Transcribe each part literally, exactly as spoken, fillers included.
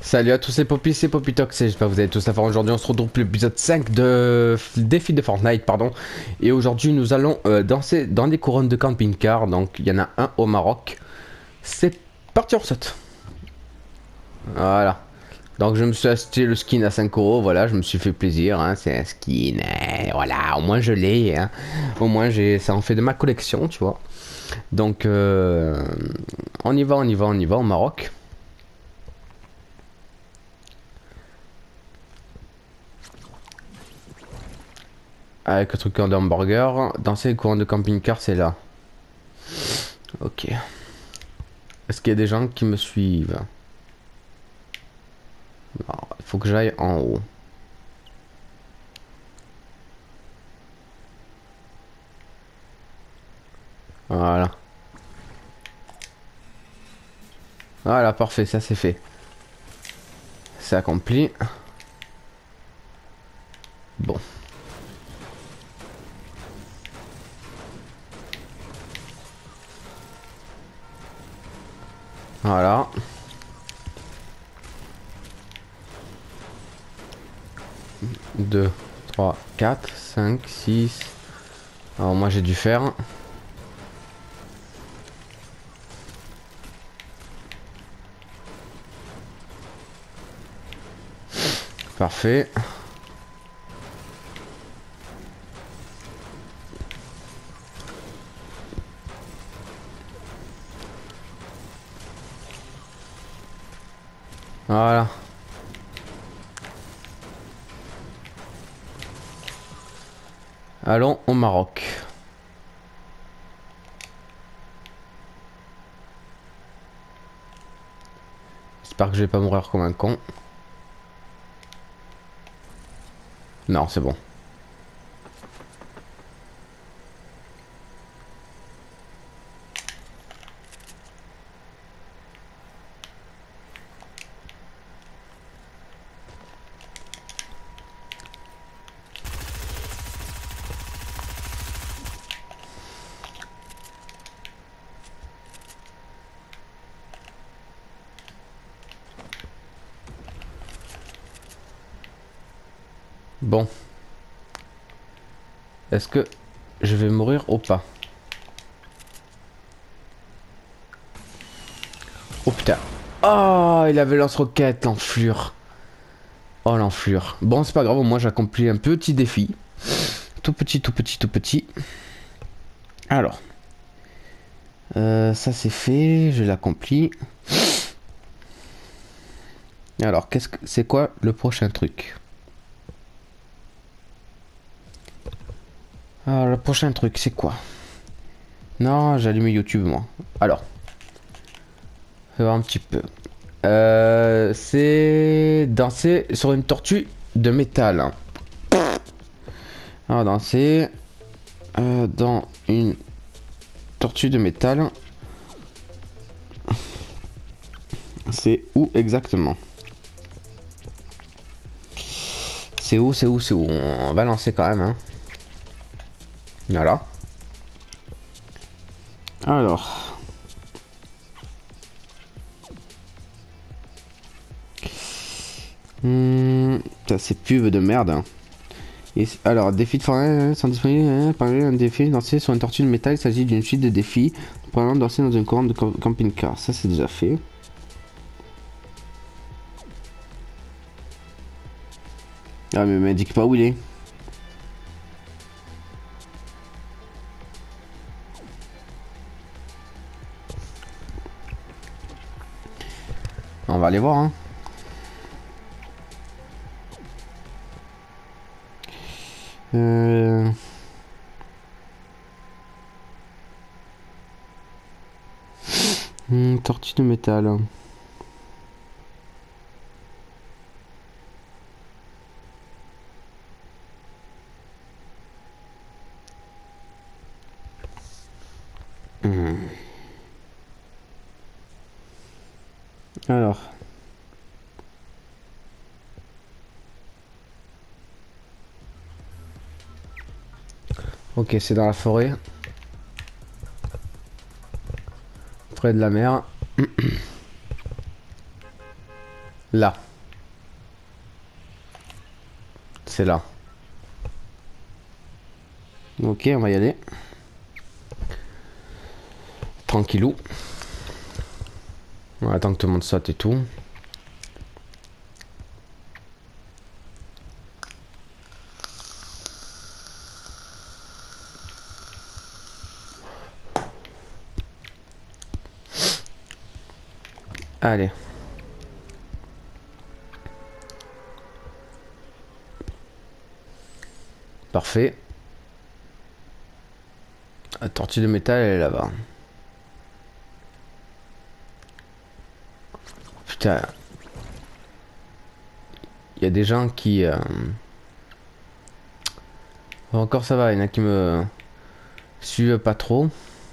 Salut à tous les popis, c'est Popitox, j'espère que vous allez tous la forme. Aujourd'hui on se retrouve pour l'épisode cinq de défi de Fortnite, pardon. Et aujourd'hui nous allons euh, danser dans des couronnes de camping-car, donc il y en a un au Maroc. C'est parti, on saute. Voilà. Donc je me suis acheté le skin à cinq euros, voilà, je me suis fait plaisir, hein, c'est un skin, hein, voilà, au moins je l'ai, hein. Au moins j'ai, ça en fait de ma collection, tu vois. Donc euh, on y va, on y va, on y va au Maroc. Avec le truc de hamburger. Danser les courants de camping-car, c'est là. Ok. Est-ce qu'il y a des gens qui me suivent? Non, il faut que j'aille en haut. Voilà. Voilà, parfait, ça c'est fait. C'est accompli. Bon. Voilà. deux, trois, quatre, cinq, six. Alors moi j'ai dû faire. Parfait. Voilà. Allons au Maroc. J'espère que je vais pas mourir comme un con. Non, c'est bon. Bon. Est-ce que je vais mourir ou pas? Oh putain. Oh, il avait lance-roquette, l'enflure. Oh, l'enflure. Bon, c'est pas grave, moi j'ai accompli un petit défi. Tout petit, tout petit, tout petit. Alors. Euh, ça c'est fait, je l'accomplis. Alors, qu'est-ce que c'est quoi le prochain truc? Alors, le prochain truc, c'est quoi? Non, j'ai allumé YouTube, moi. Alors, on va voir un petit peu. Euh, c'est danser sur une tortue de métal. Alors, danser euh, dans une tortue de métal. C'est où exactement? C'est où, c'est où, c'est où? On va lancer quand même, hein. Voilà. Alors. Hmm, ça c'est pub de merde, hein. Et alors, défi de forêt sont disponibles. Parler un défi danser sur une tortue de métal. Il s'agit d'une suite de défis. Par exemple, danser dans une couronne de camping-car. Ça, c'est déjà fait. Ah, mais m'indique pas où il est. On va aller voir, hein. Euh... Hmm, tortue de métal. Hmm. Alors. Ok, c'est dans la forêt. Près de la mer. Là. C'est là. Ok, on va y aller. Tranquillou. On attend que tout le monde saute et tout. Allez. Parfait. La tortue de métal, elle est là-bas. Putain. Il y a des gens qui... Euh... Encore ça va, il y en a qui me suivent pas trop.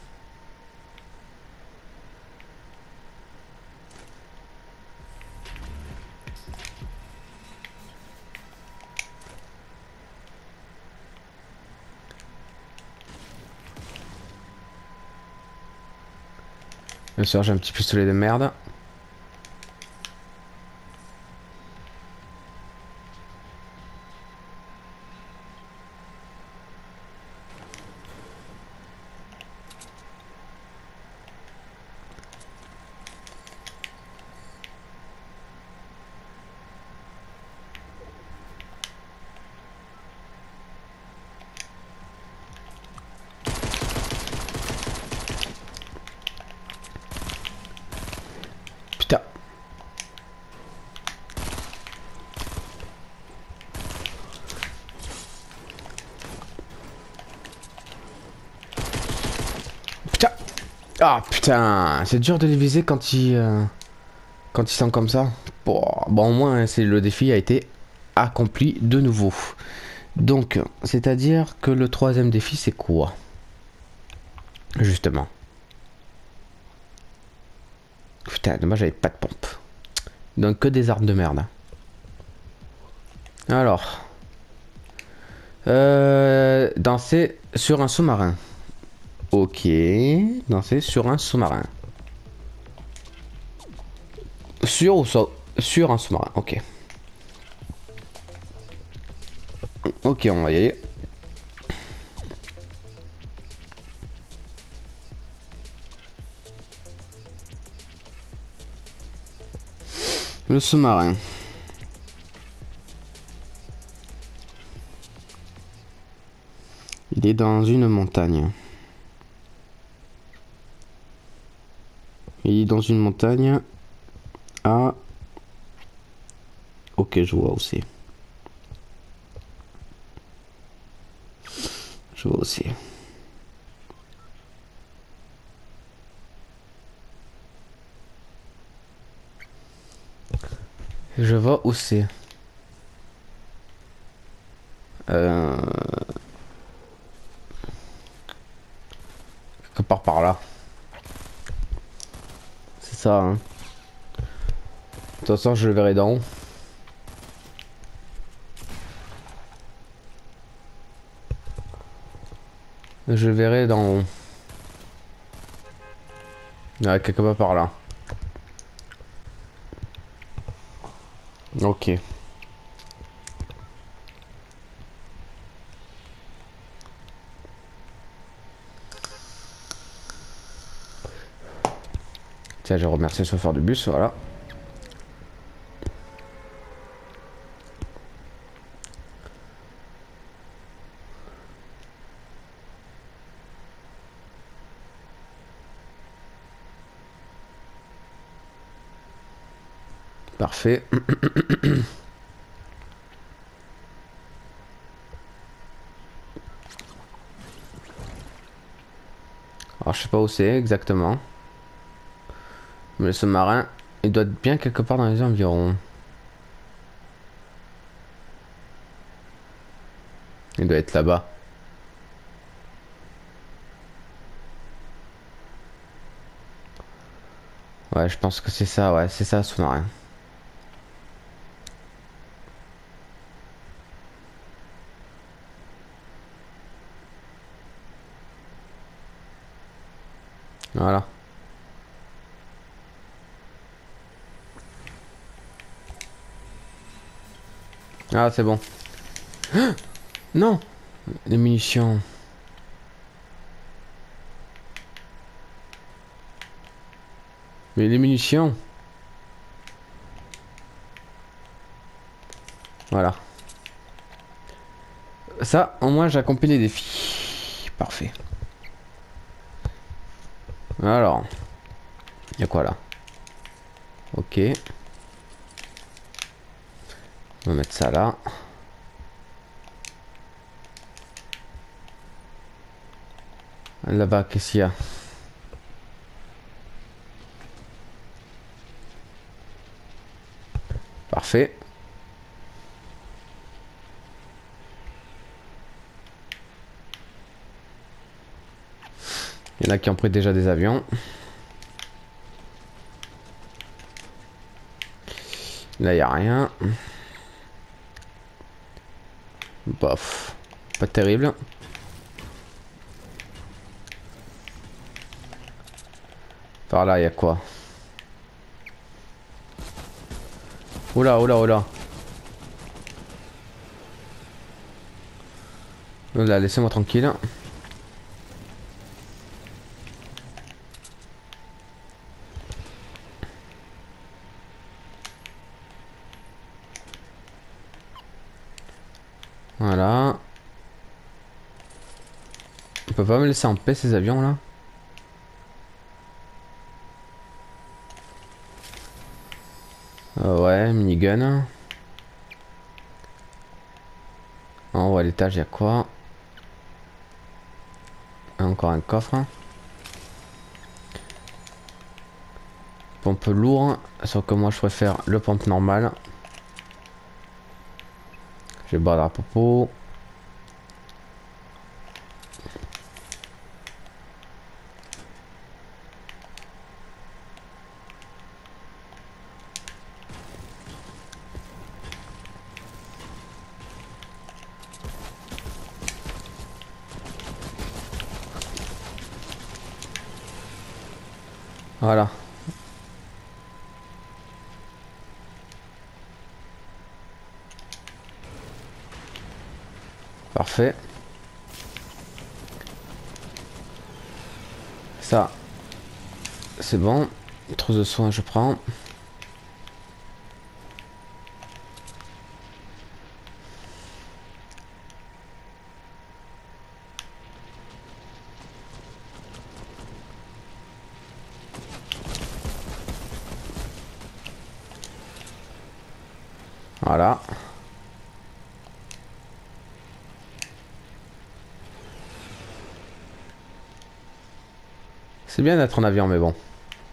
Bien sûr, j'ai un petit pistolet de merde. Putain. Putain. Ah putain. C'est dur de les viser quand ils... Euh... Quand ils sont comme ça. Bon, bon au moins, c'est le défi a été accompli de nouveau. Donc, c'est-à-dire que le troisième défi, c'est quoi? Justement. Putain, dommage, j'avais pas de pompe. Donc, que des armes de merde. Alors. Euh, danser sur un sous-marin. Ok. Danser sur un sous-marin. Sur ou so sur un sous-marin. Ok. Ok, on va y aller. Le sous-marin. Il est dans une montagne. Il est dans une montagne. Ah. Ok, je vois aussi. Je vois aussi. Je vois où c'est. Euh... Quelque part par là. C'est ça, hein. De toute façon, je le verrai d'en haut. Je le verrai d'en haut. Ouais, quelque part par là. Ok. Tiens, je remercie le chauffeur du bus, voilà. Parfait. Alors, je sais pas où c'est exactement. Mais le sous-marin, il doit être bien quelque part dans les environs. Il doit être là-bas. Ouais, je pense que c'est ça, ouais, c'est ça le sous-marin. Voilà. Ah, c'est bon. Ah non, les munitions. Mais les munitions. Voilà. Ça, au moins, j'ai accompli les défis. Parfait. Alors. Il y a quoi là? Ok. On va mettre ça là. Là-bas, qu'est-ce qu'il y a? Parfait. Il y en a qui ont pris déjà des avions. Là, il n'y a rien. Bof. Pas terrible. Par là, il y a quoi? Oula, oula, oula. Oula, laissez-moi tranquille. Voilà. On peut pas me laisser en paix ces avions là? Euh, ouais, minigun. En haut à l'étage, il y a quoi? Encore un coffre. Pompe lourd. Sauf que moi je préfère le pompe normal. Je vais boire à propos. Voilà. Parfait. Ça, c'est bon. Trousse de soins, je prends. Voilà. C'est bien d'être en avion, mais bon.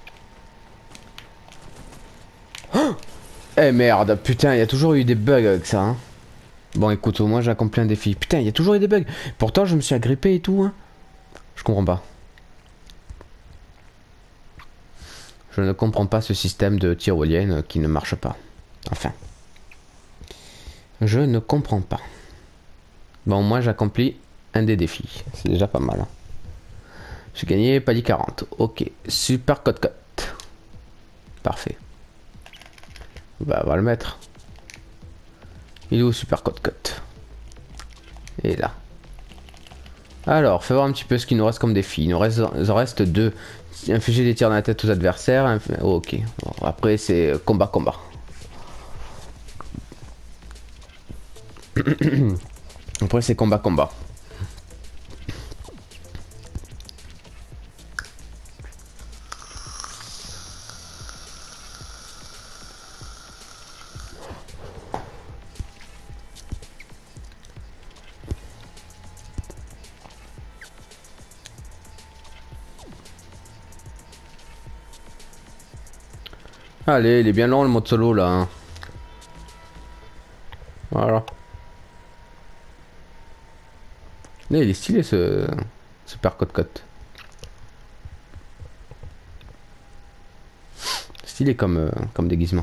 Oh eh merde, putain, il y a toujours eu des bugs avec ça. Hein. Bon, écoute, au moins j'ai accompli un défi. Putain, il y a toujours eu des bugs. Pourtant, je me suis agrippé et tout. Hein. Je comprends pas. Je ne comprends pas ce système de tyrolienne qui ne marche pas. Enfin. Je ne comprends pas. Bon, moi j'accomplis un des défis. C'est déjà pas mal. Hein. J'ai gagné palier quarante. Ok. Super code-cote. Parfait. Bah, on va le mettre. Il est où super code-cote? Et là. Alors, fais voir un petit peu ce qu'il nous reste comme défi. Il nous reste, il en reste deux. Infliger des tirs dans la tête aux adversaires. Oh, ok. Bon, après, c'est combat, combat. Après, c'est combat, combat. Allez, il est bien long le mode solo là. Hein. Voilà. Là, il est stylé ce super code-cote. Stylé comme, euh, comme déguisement.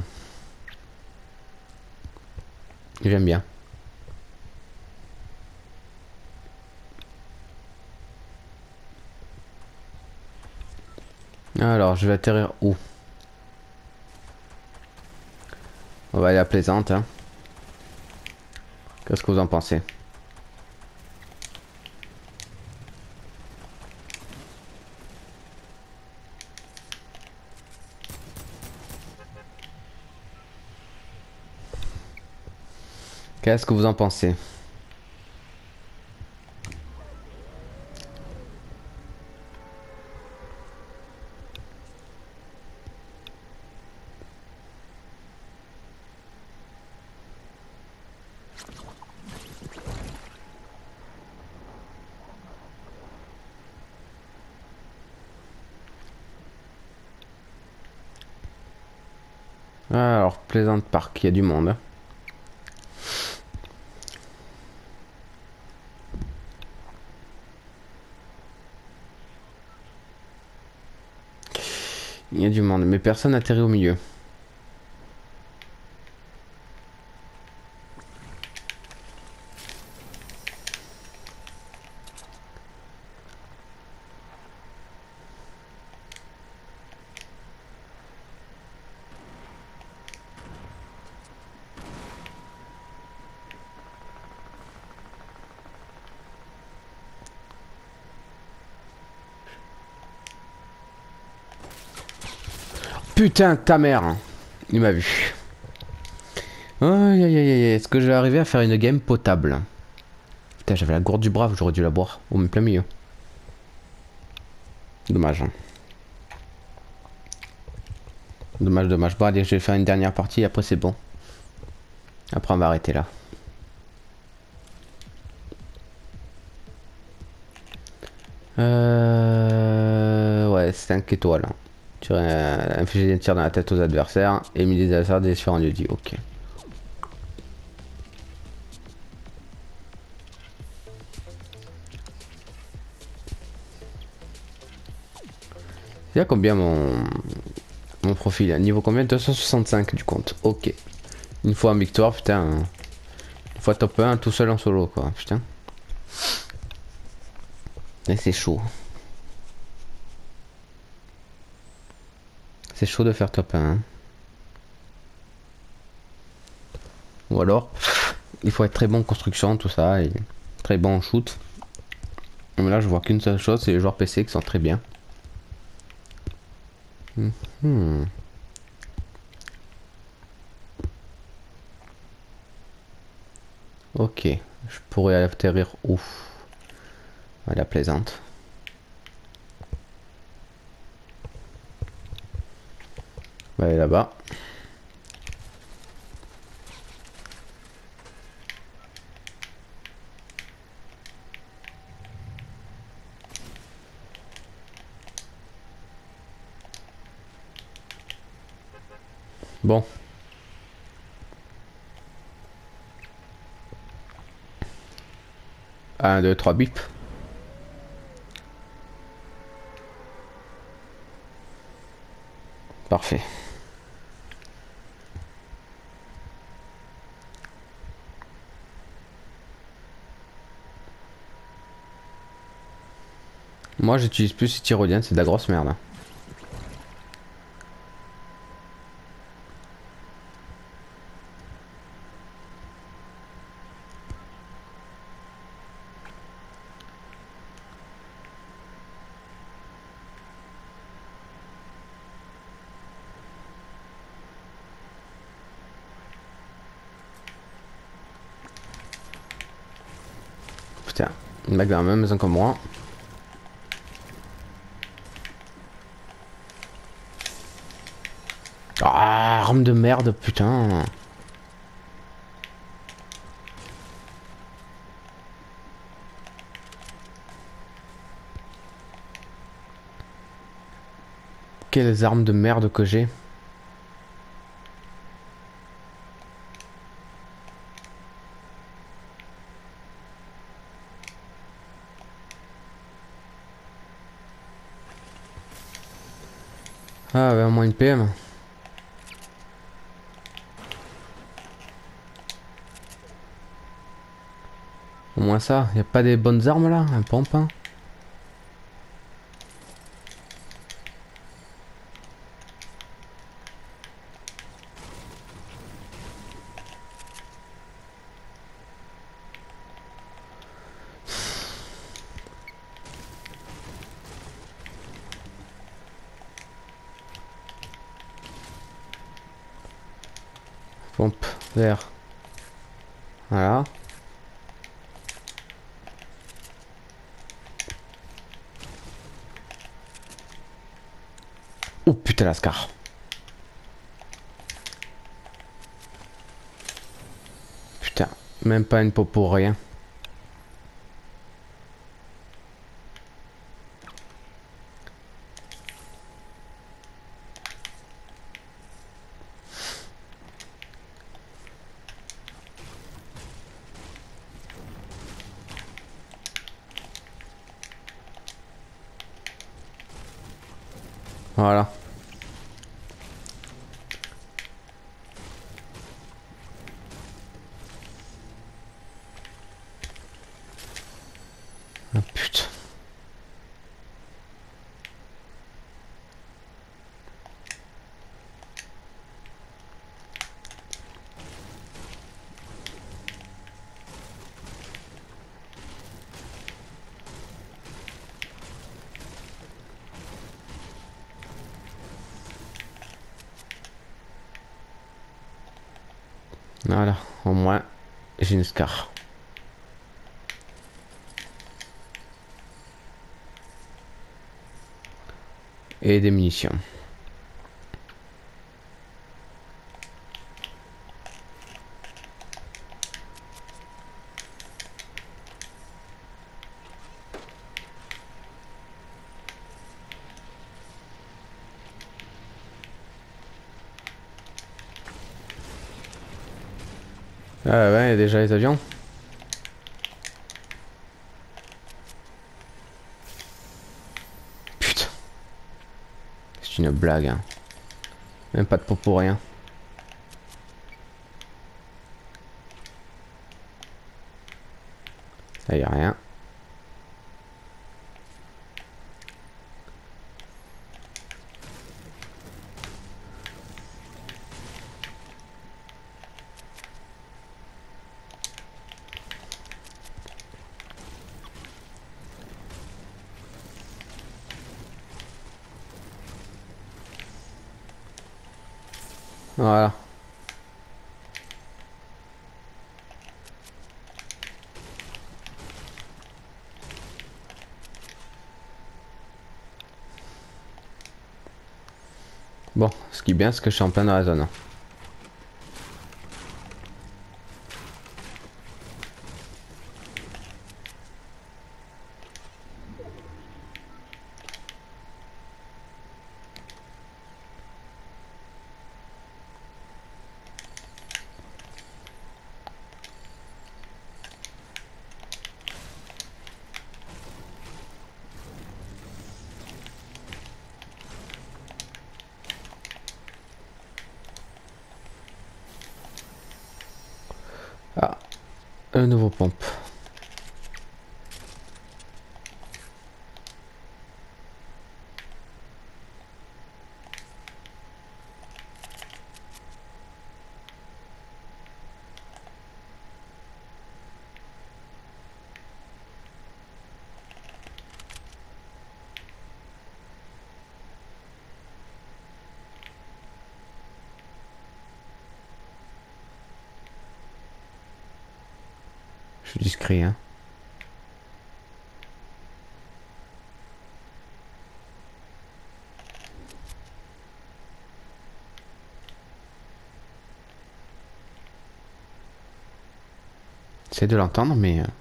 J'aime bien. Alors, je vais atterrir où? On va aller à Plaisante. Hein. Qu'est-ce que vous en pensez? Qu'est-ce que vous en pensez? Alors, Plaisante Park, il y a du monde. Hein. Il y a du monde, mais personne n'atterrit au milieu. Putain, ta mère. Hein. Il m'a vu. Aïe aïe aïe aïe. Est-ce que je vais arriver à faire une game potable? Putain, j'avais la gourde du brave, j'aurais dû la boire. Au plein milieu. Dommage. Hein. Dommage, dommage. Bon, allez, je vais faire une dernière partie, après c'est bon. Après, on va arrêter là. Euh... Ouais, c'est cinq étoiles. Hein. Tu as infligé des tirs dans la tête aux adversaires et mis des adversaires des différents lieux dits. Ok. Il y a combien mon... Mon profil, niveau combien? Deux cent soixante-cinq du compte. Ok. Une fois en victoire, putain. Une fois top un, tout seul en solo, quoi. Putain. Et c'est chaud. C'est chaud de faire top un. Hein. Ou alors, il faut être très bon en construction, tout ça. Et très bon en shoot. Mais là, je vois qu'une seule chose, c'est les joueurs P C qui sont très bien. Hmm. Ok, je pourrais atterrir où? À la Plaisante. On va aller là-bas. Bon. un, deux, trois, bip. Parfait. Moi, j'utilise plus ces tyroliennes, c'est de la grosse merde. Hein. Putain, une mec dans la même maison que moi. Ah, arme de merde, putain. Quelles armes de merde que j'ai. Ah, ouais, au moins une P M. Au moins ça, y a pas des bonnes armes là? Un pampin? Pompe vers. Voilà. Oh putain, la scar. Putain, même pas une peau pour rien. Voilà. Ah putain. Voilà, au moins j'ai une scar. Et des munitions. Ah ouais, il y a déjà les avions. Putain. C'est une blague, hein. Même pas de peau pour rien. Ça y a rien. Voilà. Bon, ce qui est bien, c'est que je suis en plein dans la zone. Ah, un nouveau pompe. Je suis discret, hein. C'est de l'entendre, mais... euh,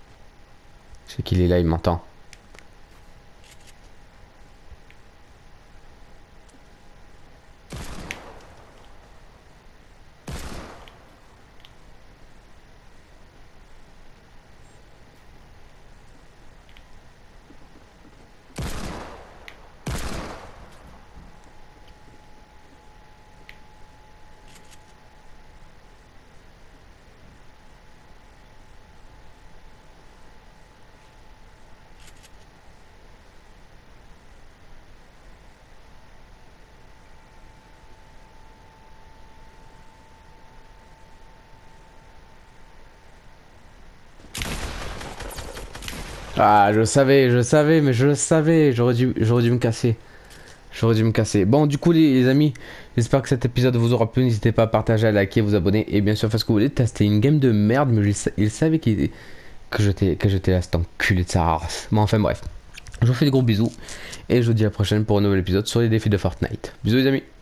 c'est qu'il est là, il m'entend. Ah, je savais, je savais, mais je le savais. J'aurais dû, j'aurais dû me casser. J'aurais dû me casser. Bon, du coup, les, les amis, j'espère que cet épisode vous aura plu. N'hésitez pas à partager, à liker, vous abonner et bien sûr, faire ce que vous voulez. C'était une game de merde, mais il, sa- il savait qu'il que j'étais que j'étais là, cet enculé de sa race. Bon, enfin, bref. Je vous fais des gros bisous et je vous dis à la prochaine pour un nouvel épisode sur les défis de Fortnite. Bisous, les amis.